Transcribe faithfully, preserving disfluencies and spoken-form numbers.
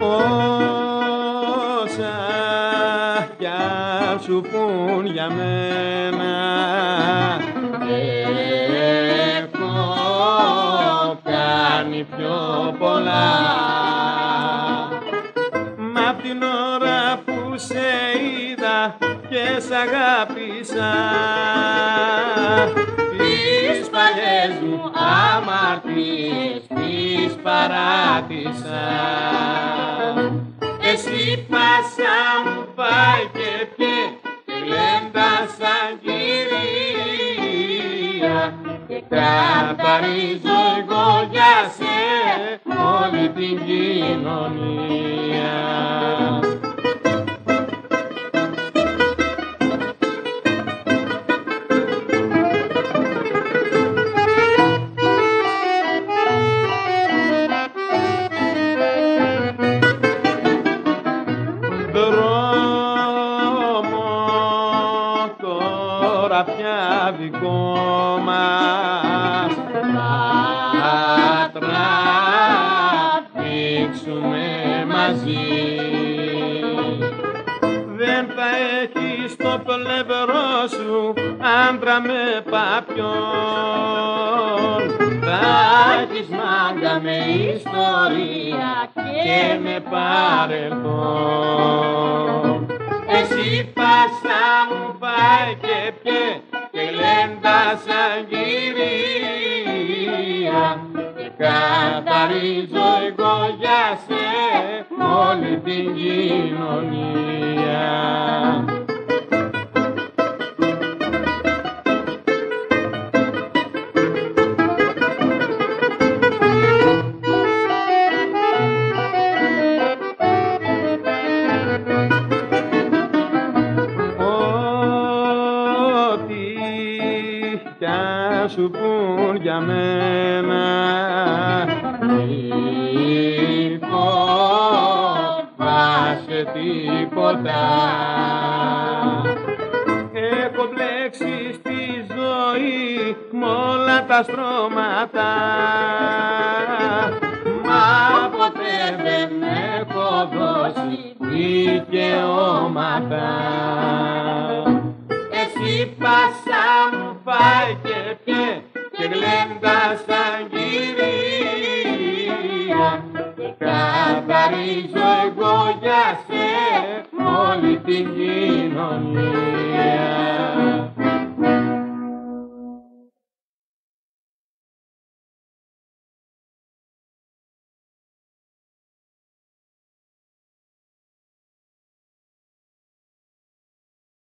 Όσα κι αν σου πουν για μένα, έχω κάνει πιο πολλά. Μα απ' την ώρα που σε είδα και σ' αγάπησα, τις παλιές μου αμαρτίες τις παράτησα. Εσύ πάσα μου πάει και πιέ και γλέντα σαν κυρία, και καθαρίζω εγώ για σε όλη την κοινωνία. Πια δικό μας θα τραβήξουμε μαζί. Δεν θα έχεις στο πλευρό σου άντρα με παπιόν, θα έχεις μάγκα με ιστορία και με παρελθόν. Εσύ πάσα μου πάει και πιέ και γλέντα σαν κυρία, και καθαρίζω εγώ για σε όλη την κοινωνία. Κι αν σου πουν για μένα, μη φοβάσαι τίποτα. Έχω μπλέξει στη ζωή μ' όλα τα στρώματα, μα ποτέ δεν έχω δώσει δικαιώματα. Εσύ πάσα μου πάει και πιέ και γλέντα σαν κυρία, και καθαρίζω εγώ για σε όλη την κοινωνία.